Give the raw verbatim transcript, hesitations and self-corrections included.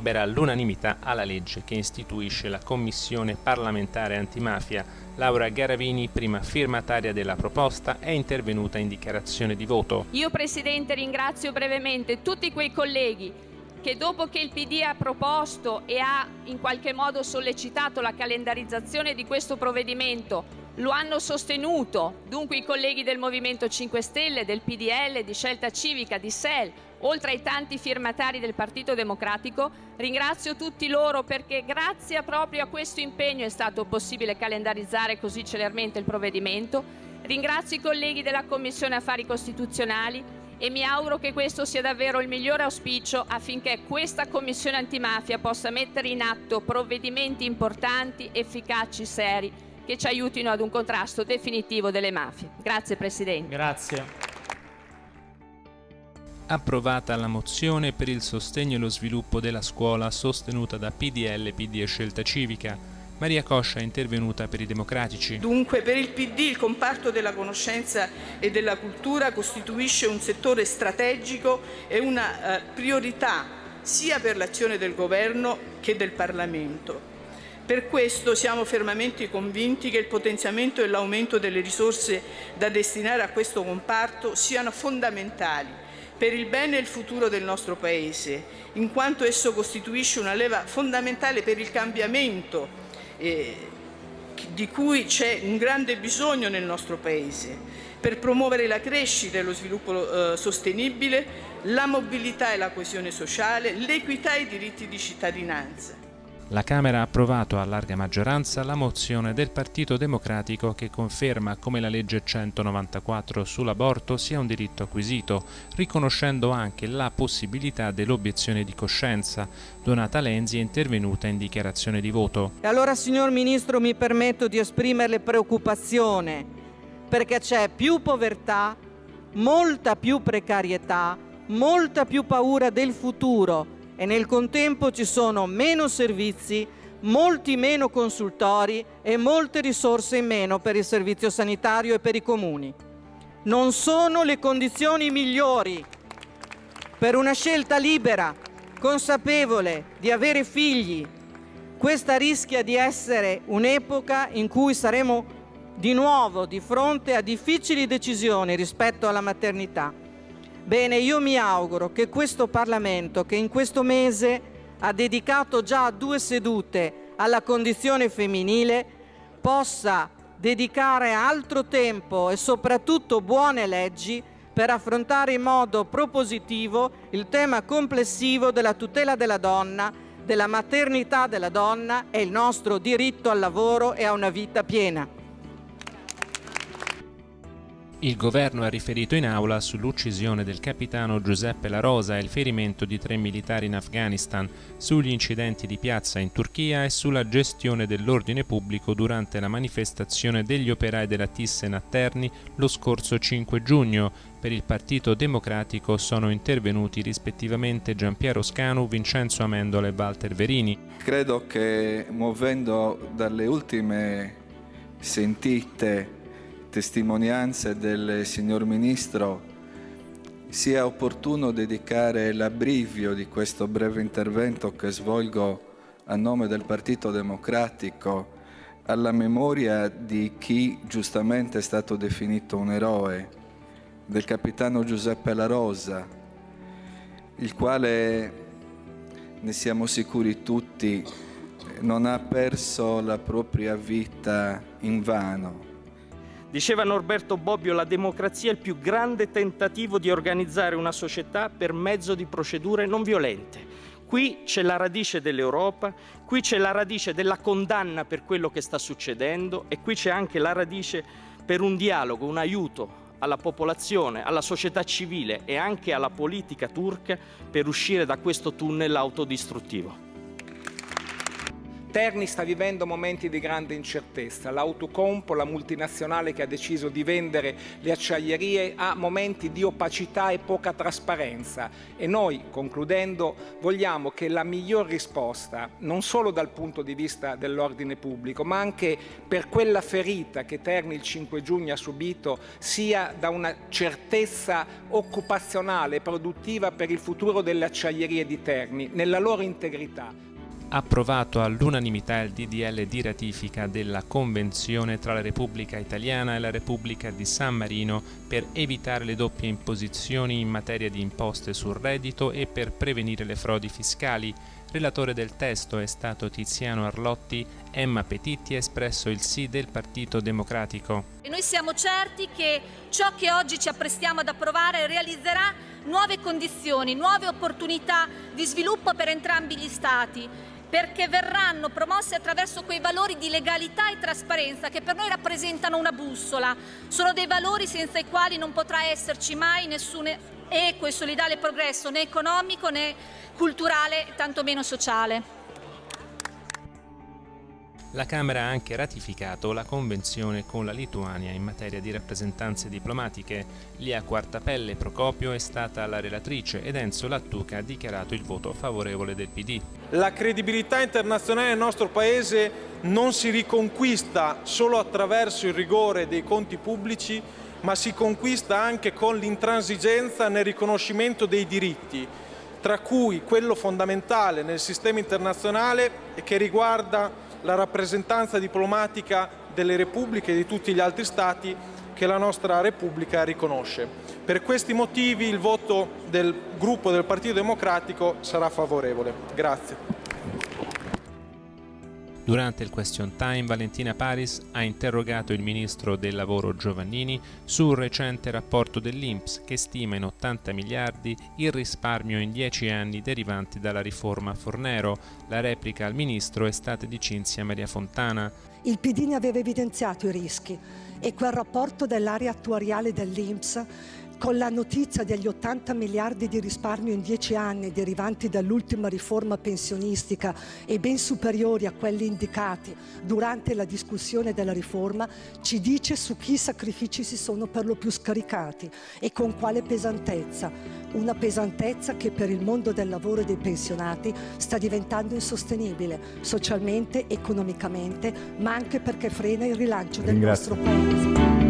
delibera all'unanimità alla legge che istituisce la Commissione parlamentare antimafia. Laura Garavini, prima firmataria della proposta, è intervenuta in dichiarazione di voto. Io, Presidente, ringrazio brevemente tutti quei colleghi che dopo che il P D ha proposto e ha in qualche modo sollecitato la calendarizzazione di questo provvedimento, lo hanno sostenuto, dunque i colleghi del Movimento cinque Stelle, del P D L, di Scelta Civica, di S E L, oltre ai tanti firmatari del Partito Democratico. Ringrazio tutti loro perché grazie proprio a questo impegno è stato possibile calendarizzare così celermente il provvedimento. Ringrazio i colleghi della Commissione Affari Costituzionali e mi auguro che questo sia davvero il migliore auspicio affinché questa Commissione antimafia possa mettere in atto provvedimenti importanti, efficaci, seri, che ci aiutino ad un contrasto definitivo delle mafie. Grazie Presidente. Grazie. Approvata la mozione per il sostegno e lo sviluppo della scuola sostenuta da P D L, P D e Scelta Civica. Maria Coscia è intervenuta per i Democratici. Dunque, per il P D il comparto della conoscenza e della cultura costituisce un settore strategico e una eh, priorità sia per l'azione del Governo che del Parlamento. Per questo siamo fermamente convinti che il potenziamento e l'aumento delle risorse da destinare a questo comparto siano fondamentali per il bene e il futuro del nostro Paese, in quanto esso costituisce una leva fondamentale per il cambiamento eh, di cui c'è un grande bisogno nel nostro Paese, per promuovere la crescita e lo sviluppo eh, sostenibile, la mobilità e la coesione sociale, l'equità e i diritti di cittadinanza. La Camera ha approvato a larga maggioranza la mozione del Partito Democratico che conferma come la legge centonovantaquattro sull'aborto sia un diritto acquisito, riconoscendo anche la possibilità dell'obiezione di coscienza. Donata Lenzi è intervenuta in dichiarazione di voto. E allora, signor Ministro, mi permetto di esprimerle preoccupazione, perché c'è più povertà, molta più precarietà, molta più paura del futuro, e nel contempo ci sono meno servizi, molti meno consultori e molte risorse in meno per il servizio sanitario e per i comuni. Non sono le condizioni migliori per una scelta libera, consapevole di avere figli. Questa rischia di essere un'epoca in cui saremo di nuovo di fronte a difficili decisioni rispetto alla maternità. Bene, io mi auguro che questo Parlamento, che in questo mese ha dedicato già due sedute alla condizione femminile, possa dedicare altro tempo e soprattutto buone leggi per affrontare in modo propositivo il tema complessivo della tutela della donna, della maternità della donna e il nostro diritto al lavoro e a una vita piena. Il governo ha riferito in aula sull'uccisione del capitano Giuseppe La Rosa e il ferimento di tre militari in Afghanistan, sugli incidenti di piazza in Turchia e sulla gestione dell'ordine pubblico durante la manifestazione degli operai della Thyssen a Terni lo scorso cinque giugno. Per il Partito Democratico sono intervenuti rispettivamente Giampiero Scanu, Vincenzo Amendola e Walter Verini. Credo che, muovendo dalle ultime sentite testimonianze del signor Ministro, sia opportuno dedicare l'abbrivio di questo breve intervento che svolgo a nome del Partito Democratico alla memoria di chi giustamente è stato definito un eroe, del capitano Giuseppe La Rosa, il quale, ne siamo sicuri tutti, non ha perso la propria vita invano. Diceva Norberto Bobbio, la democrazia è il più grande tentativo di organizzare una società per mezzo di procedure non violente. Qui c'è la radice dell'Europa, qui c'è la radice della condanna per quello che sta succedendo e qui c'è anche la radice per un dialogo, un aiuto alla popolazione, alla società civile e anche alla politica turca per uscire da questo tunnel autodistruttivo. Terni sta vivendo momenti di grande incertezza. L'Autocolpo, la multinazionale che ha deciso di vendere le acciaierie, ha momenti di opacità e poca trasparenza. E noi, concludendo, vogliamo che la miglior risposta, non solo dal punto di vista dell'ordine pubblico, ma anche per quella ferita che Terni il cinque giugno ha subito, sia da una certezza occupazionale e produttiva per il futuro delle acciaierie di Terni, nella loro integrità. Approvato all'unanimità il D D L di ratifica della Convenzione tra la Repubblica Italiana e la Repubblica di San Marino per evitare le doppie imposizioni in materia di imposte sul reddito e per prevenire le frodi fiscali. Relatore del testo è stato Tiziano Arlotti. Emma Petitti ha espresso il sì del Partito Democratico. E noi siamo certi che ciò che oggi ci apprestiamo ad approvare realizzerà nuove condizioni, nuove opportunità di sviluppo per entrambi gli Stati, perché verranno promossi attraverso quei valori di legalità e trasparenza che per noi rappresentano una bussola. Sono dei valori senza i quali non potrà esserci mai nessun equo e solidale progresso, né economico né culturale, tantomeno sociale. La Camera ha anche ratificato la convenzione con la Lituania in materia di rappresentanze diplomatiche. Lia Quartapelle Procopio è stata la relatrice ed Enzo Lattuca ha dichiarato il voto favorevole del P D. La credibilità internazionale del nostro Paese non si riconquista solo attraverso il rigore dei conti pubblici, ma si conquista anche con l'intransigenza nel riconoscimento dei diritti, tra cui quello fondamentale nel sistema internazionale e che riguarda la rappresentanza diplomatica delle repubbliche e di tutti gli altri Stati che la nostra Repubblica riconosce. Per questi motivi il voto del gruppo del Partito Democratico sarà favorevole. Grazie. Durante il question time, Valentina Paris ha interrogato il ministro del lavoro Giovannini sul recente rapporto dell'I N P S che stima in ottanta miliardi il risparmio in dieci anni derivanti dalla riforma Fornero. La replica al ministro è stata di Cinzia Maria Fontana. Il P D ne aveva evidenziato i rischi e quel rapporto dell'area attuariale dell'I N P S con la notizia degli ottanta miliardi di risparmio in dieci anni derivanti dall'ultima riforma pensionistica e ben superiori a quelli indicati durante la discussione della riforma, ci dice su chi i sacrifici si sono per lo più scaricati e con quale pesantezza. Una pesantezza che per il mondo del lavoro e dei pensionati sta diventando insostenibile, socialmente, economicamente, ma anche perché frena il rilancio del nostro Paese.